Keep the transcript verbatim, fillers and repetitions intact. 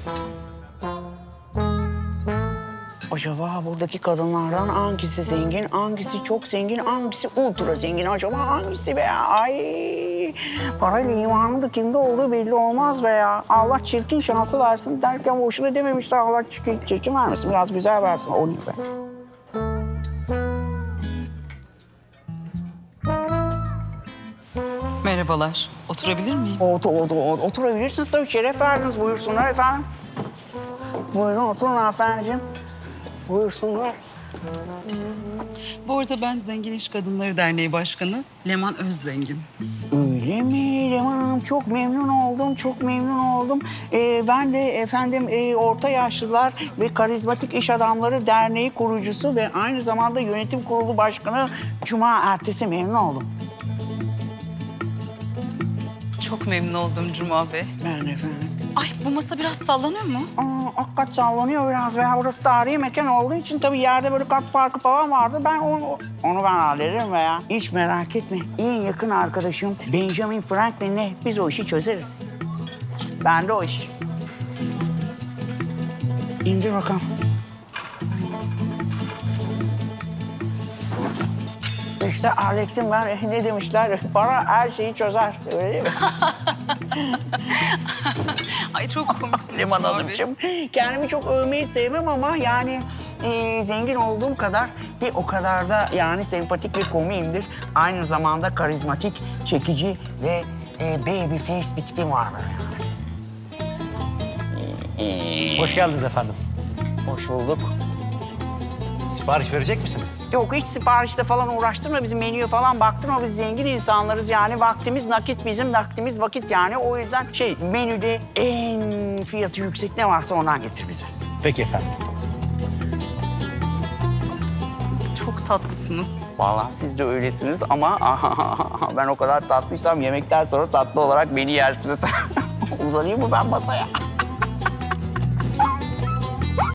Acaba buradaki kadınlardan hangisi zengin, hangisi çok zengin, hangisi ultra zengin? Acaba hangisi be ya? Ay, parayla imanın da kimde olduğu belli olmaz be ya. Allah çirkin şansı versin derken boşuna dememişler. Allah çirkin, çirkin vermesin, biraz güzel versin. O ne be? Merhabalar. Oturabilir miyim? Otur, otur, otur. Oturabilirsiniz tabii. Şeref verdiniz. Buyursunlar efendim. Buyurun oturun efendiciğim. Buyursunlar. Bu arada ben Zengin İş Kadınları Derneği Başkanı Leman Özzengin. Öyle mi Leman Hanım? Çok memnun oldum, çok memnun oldum. Ee, ben de efendim e, Orta Yaşlılar ve Karizmatik İş Adamları Derneği kurucusu ve aynı zamanda yönetim kurulu başkanı Cuma Ertesi memnun oldum. Çok memnun oldum Cuma Bey. Ben efendim. Ay bu masa biraz sallanıyor mu? Aa, hakikat sallanıyor biraz veya burası tarihi mekan olduğu için tabii yerde böyle kat farkı falan vardı. Ben onu, onu ben hallederim veya. Hiç merak etme. En yakın arkadaşım Benjamin Franklin'le biz o işi çözeriz. Ben de o iş. İndir bakalım. İşte hallettim ben. Ne demişler? Para her şeyi çözer. Öyle değil mi? Ay çok komiksiniz Leman Cuma Bey. Hanımcığım. Kendimi çok övmeyi sevmem ama yani e, zengin olduğum kadar bir o kadar da yani sempatik ve komiyimdir. Aynı zamanda karizmatik, çekici ve e, baby face bir tipim var böyle yani. Hoş geldiniz efendim. Hoş bulduk. Sipariş verecek misiniz? Yok hiç siparişte falan uğraştırma bizi menüye falan baktırma. Biz zengin insanlarız yani vaktimiz nakit bizim vaktimiz vakit yani. O yüzden şey menüde en fiyatı yüksek ne varsa ondan getir bize. Peki efendim. Çok tatlısınız. Vallahi siz de öylesiniz ama ben o kadar tatlıysam yemekten sonra tatlı olarak beni yersiniz. Uzanayım mı ben masaya?